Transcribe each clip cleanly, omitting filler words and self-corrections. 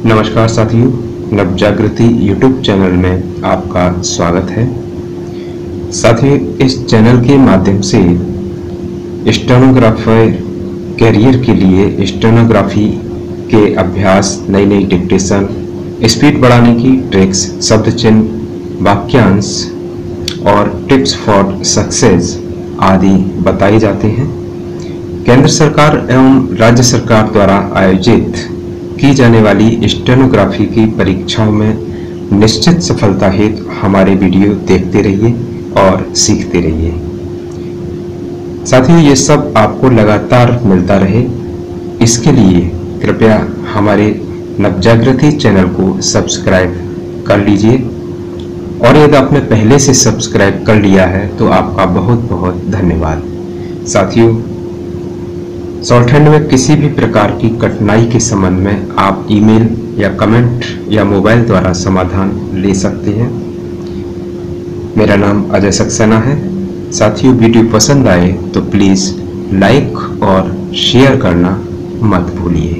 नमस्कार साथियों, Navjagriti YouTube channel में आपका स्वागत है। साथियों, इस चैनल के माध्यम से स्टेनोग्राफर कैरियर के लिए स्टेनोग्राफी के अभ्यास, नई नई डिक्टेशन, स्पीड बढ़ाने की ट्रिक्स, शब्द चिन्ह, वाक्यांश और टिप्स फॉर सक्सेस आदि बताए जाते हैं। केंद्र सरकार एवं राज्य सरकार द्वारा आयोजित की जाने वाली स्टेनोग्राफी की परीक्षाओं में निश्चित सफलता हेतु हमारे वीडियो देखते रहिए और सीखते रहिए। साथियों, ये सब आपको लगातार मिलता रहे, इसके लिए कृपया हमारे नवजागृति चैनल को सब्सक्राइब कर लीजिए। और यदि आपने पहले से सब्सक्राइब कर लिया है तो आपका बहुत बहुत धन्यवाद। साथियों, शॉर्टहैंड में किसी भी प्रकार की कठिनाई के संबंध में आप ईमेल या कमेंट या मोबाइल द्वारा समाधान ले सकते हैं। मेरा नाम अजय सक्सेना है। साथियों, वीडियो पसंद आए तो प्लीज़ लाइक और शेयर करना मत भूलिए।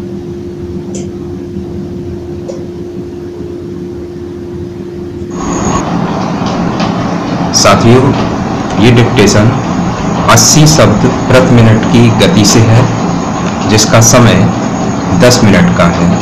साथियों, ये डिक्टेशन 80 शब्द प्रति मिनट की गति से है, जिसका समय 10 मिनट का है।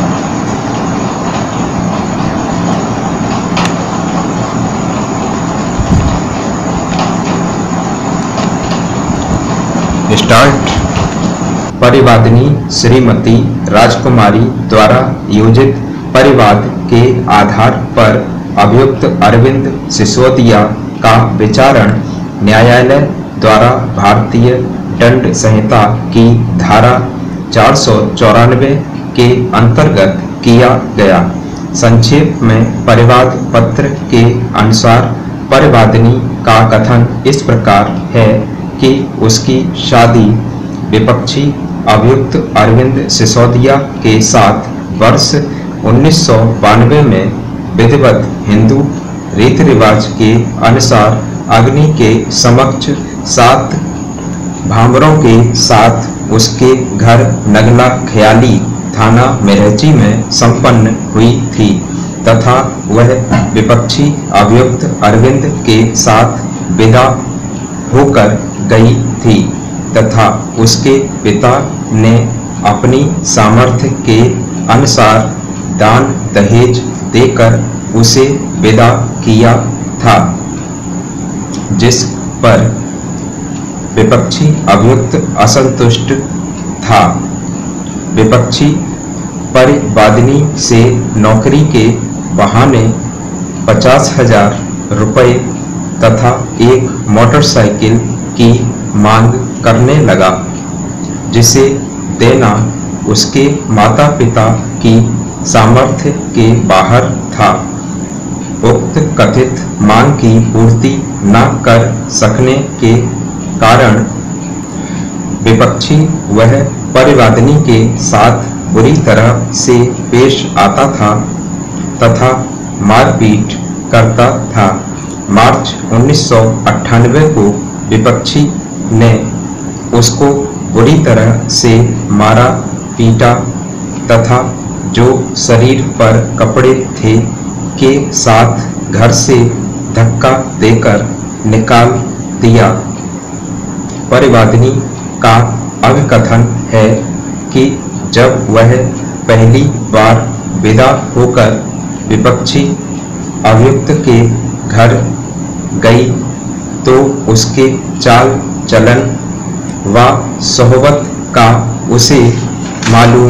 स्टार्ट। परिवादिनी श्रीमती राजकुमारी द्वारा योजित परिवाद के आधार पर अभियुक्त अरविंद सिसोदिया का विचारण न्यायालय द्वारा भारतीय दंड संहिता की धारा 494 के अंतर्गत किया गया। संक्षेप में परिवाद पत्र के अनुसार परिवादिनी का कथन इस प्रकार है कि उसकी शादी विपक्षी अभियुक्त अरविंद सिसोदिया के साथ वर्ष 1992 में विधिवत हिंदू रीति रिवाज के अनुसार अग्नि के समक्ष 7 भांवरों के साथ उसके घर नगला ख्याली थाना मेरठी में संपन्न हुई थी तथा वह विपक्षी अभियुक्त अरविंद के साथ विदा होकर गई थी तथा उसके पिता ने अपनी सामर्थ्य के अनुसार दान दहेज देकर उसे विदा किया था, जिस पर विपक्षी अभियुक्त असंतुष्ट था। विपक्षी परिवादिनी से नौकरी के बहाने 50,000 रुपये तथा एक मोटरसाइकिल की मांग करने लगा, जिसे देना उसके माता पिता की सामर्थ्य के बाहर था। उक्त कथित मांग की पूर्ति न कर सकने के कारण विपक्षी वह परिवादिनी के साथ बुरी तरह से पेश आता था तथा मारपीट करता था। मार्च 1998 को विपक्षी ने उसको बुरी तरह से मारा पीटा तथा जो शरीर पर कपड़े थे के साथ घर से धक्का देकर निकाल दिया। परिवादिनी का अभिकथन है कि जब वह पहली बार विदा होकर विपक्षी अभियुक्त के घर गई तो उसके चाल चलन व सोहबत का उसे मालूम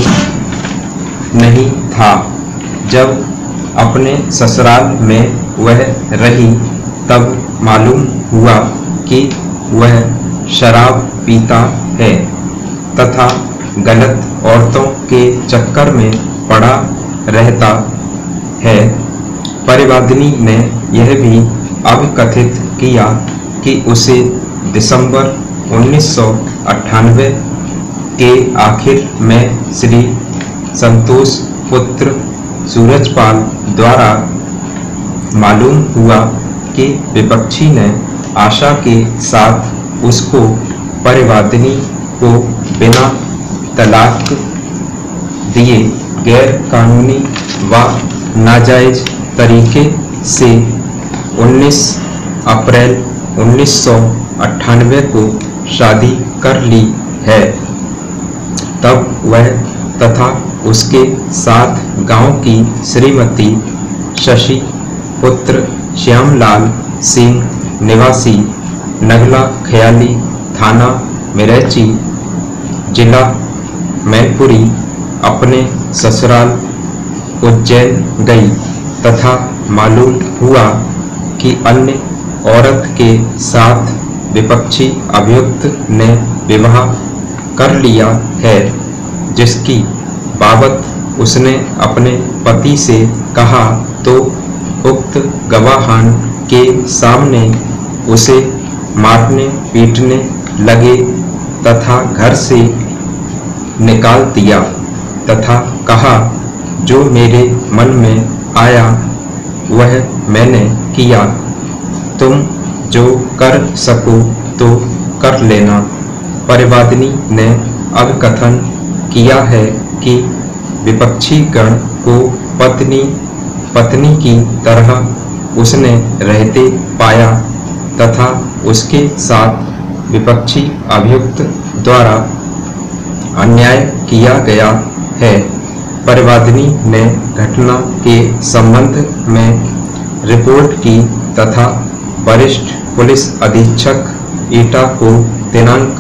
नहीं था। जब अपने ससुराल में वह रही तब मालूम हुआ कि वह शराब पीता है तथा गलत औरतों के चक्कर में पड़ा रहता है। परिवादिनी ने यह भी अभिकथित किया कि उसे दिसंबर 1998 के आखिर में श्री संतोष पुत्र सूरजपाल द्वारा मालूम हुआ कि विपक्षी ने आशा के साथ उसको परिवादिनी को बिना तलाक दिए गैर कानूनी व नाजायज तरीके से 19 अप्रैल 1998 को शादी कर ली है, तब वह तथा उसके साथ गांव की श्रीमती शशि पुत्र श्यामलाल सिंह निवासी नगला खयाली थाना मिरैची जिला मैनपुरी अपने ससुराल उज्जैन गई तथा मालूम हुआ कि अन्य औरत के साथ विपक्षी अभियुक्त ने विवाह कर लिया है, जिसकी बाबत उसने अपने पति से कहा तो उक्त गवाहान के सामने उसे मारने पीटने लगे तथा घर से निकाल दिया तथा कहा जो मेरे मन में आया वह मैंने किया, तुम जो कर सको तो कर लेना। परिवादिनी ने अब कथन किया है कि विपक्षी गण को पत्नी की तरह उसने रहते पाया तथा उसके साथ विपक्षी अभियुक्त द्वारा अन्याय किया गया है। परिवादिनी ने घटना के संबंध में रिपोर्ट की तथा वरिष्ठ पुलिस अधीक्षक ईटा को दिनांक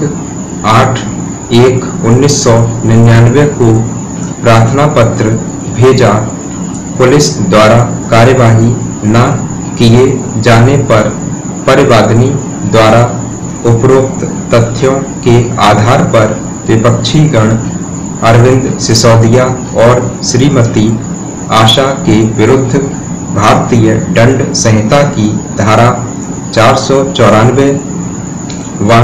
8/1/1999 को प्रार्थना पत्र भेजा। पुलिस द्वारा कार्यवाही न किए जाने पर परिवादिनी द्वारा उपरोक्त तथ्यों के आधार पर विपक्षी गण अरविंद सिसोदिया और श्रीमती आशा के विरुद्ध भारतीय दंड संहिता की धारा 494 व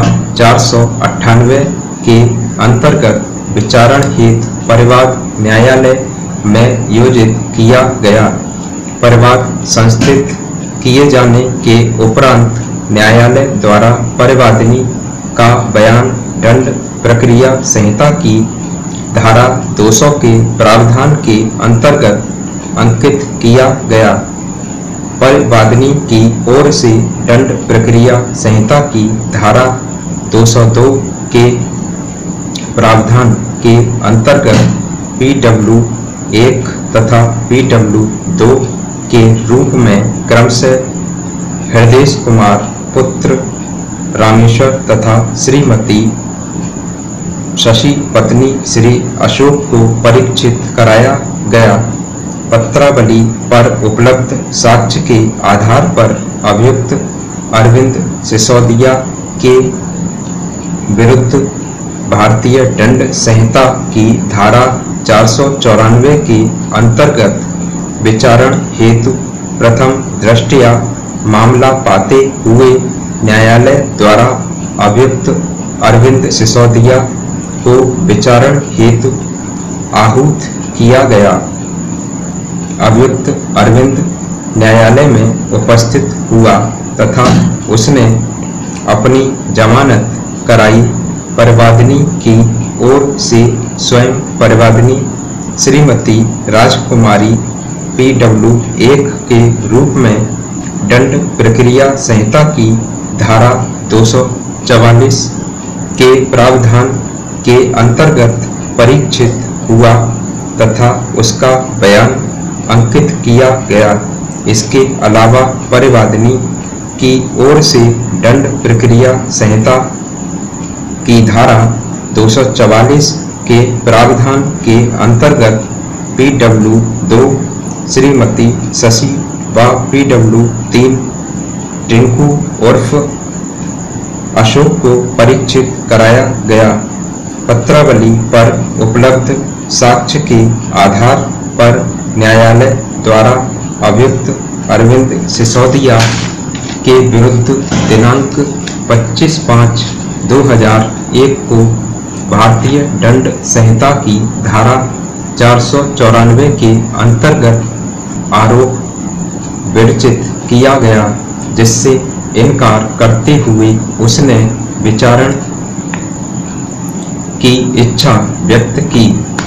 498 के अंतर्गत विचारण हेतु परिवाद न्यायालय में योजित किया गया। परिवाद संस्थित किए जाने के उपरांत न्यायालय द्वारा परिवादिनी का बयान दंड प्रक्रिया संहिता की धारा 200 के प्रावधान के अंतर्गत अंकित किया गया। परिवादिनी की ओर से दंड प्रक्रिया संहिता की धारा 202 के प्रावधान के अंतर्गत PW 1 तथा PW 2 के रूप में क्रमशः हृदय कुमार पुत्र रामेश्वर तथा श्रीमती शशि पत्नी श्री अशोक को परीक्षित कराया गया। पत्रावली पर उपलब्ध साक्ष्य के आधार पर अभियुक्त अरविंद सिसोदिया के विरुद्ध भारतीय दंड संहिता की धारा 494 के अंतर्गत विचारण हेतु प्रथम दृष्टया मामला पाते हुए न्यायालय द्वारा अभियुक्त अरविंद सिसोदिया को विचारण हेतु आहूत किया गया। अभियुक्त अरविंद न्यायालय में उपस्थित हुआ तथा उसने अपनी जमानत कराई। परिवादिनी की ओर से स्वयं परिवादिनी श्रीमती राजकुमारी PW 1 के रूप में दंड प्रक्रिया संहिता की धारा 244 के प्रावधान के अंतर्गत परीक्षित हुआ तथा उसका बयान अंकित किया गया। इसके अलावा परिवादिनी की ओर से दंड प्रक्रिया संहिता की धारा 244 के प्रावधान के अंतर्गत PW 2 श्रीमती शशि व PW 3 टिंकू उर्फ अशोक को परीक्षित कराया गया। पत्रावली पर उपलब्ध साक्ष्य के आधार पर न्यायालय द्वारा अभियुक्त अरविंद सिसोदिया के विरुद्ध दिनांक 25/5/2001 को भारतीय दंड संहिता की धारा 494 के अंतर्गत आरोप विरचित किया गया, जिससे इनकार करते हुए उसने विचारण की इच्छा व्यक्त की।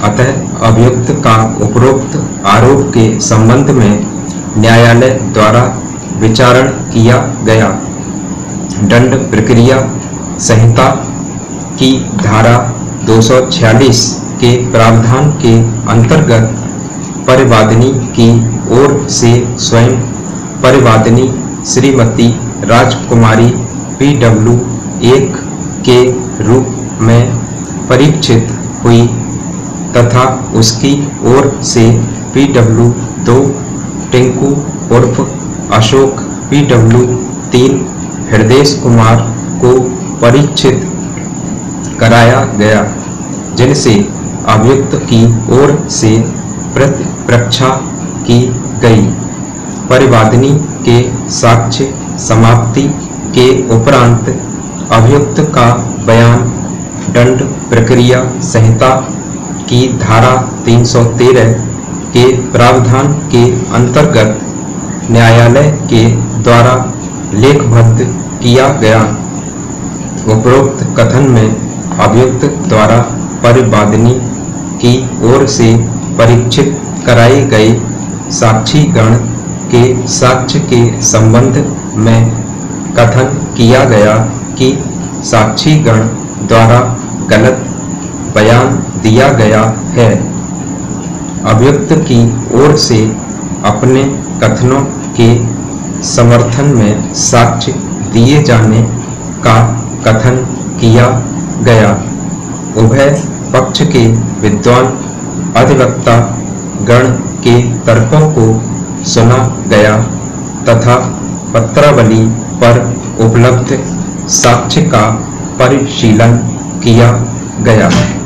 अतः अभियुक्त का उपरोक्त आरोप के संबंध में न्यायालय द्वारा विचारण किया गया। दंड प्रक्रिया संहिता की धारा 246 के प्रावधान के अंतर्गत परिवादिनी की ओर से स्वयं परिवादिनी श्रीमती राजकुमारी PW 1 के रूप में परीक्षित हुई तथा उसकी ओर से PW 2 टिंकू उर्फ अशोक PW 3 हृदय कुमार को परीक्षित कराया गया, जिनसे अभियुक्त की ओर से प्रतिपरीक्षा की गई। परिवादिनी के साक्ष्य समाप्ति के उपरांत अभियुक्त का बयान दंड प्रक्रिया संहिता की धारा 313 के प्रावधान के अंतर्गत न्यायालय के द्वारा लेखबद्ध किया गया। उपरोक्त कथन में अभियुक्त द्वारा परिवादिनी की ओर से परीक्षित कराए गए साक्षीगण के साक्ष्य के संबंध में कथन किया गया कि साक्षीगण द्वारा गलत बयान दिया गया है। अभियुक्त की ओर से अपने कथनों के समर्थन में साक्ष्य दिए जाने का कथन किया गया। उभय पक्ष के विद्वान अधिवक्ता गण के तर्कों को सुना गया तथा पत्रावली पर उपलब्ध साक्ष्य का परिशीलन किया गया।